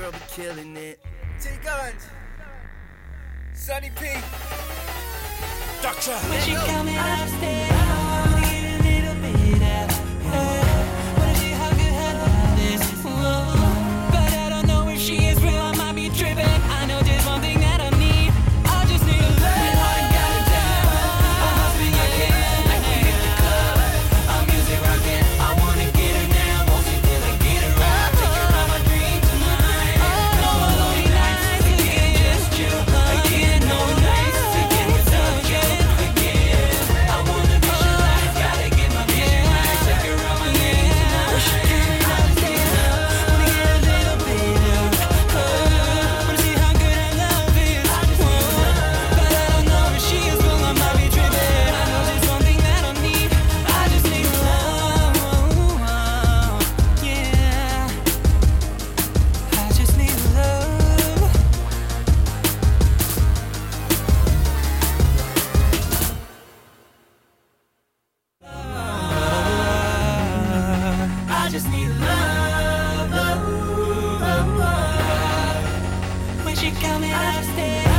girl be killing it. T Guns, Sunny P, Doctor. When she coming upstairs, I wanna get a little bit out. Wanna see how good her love is. Whoa. But I don't know if she is real, I might be tripping. I know just one thing that I need. I just need a love. When I ain't got it down, I must be again. Like we hit the club, our music rockin'. I wanna get her now, won't you till I get her out? Take her out my dream tonight. No more lonely nights, again, just chill. Again, no nights, again, without you. Again, I wanna be your life, gotta get my vision right. Take her out my dream tonight. I just need love, wanna get a little bit of wanna see how good her love is. But I don't know if she is real, I might be tripping. I know there's one thing that I need. I just need love, yeah. I just need love. I just need love. When she coming upstairs.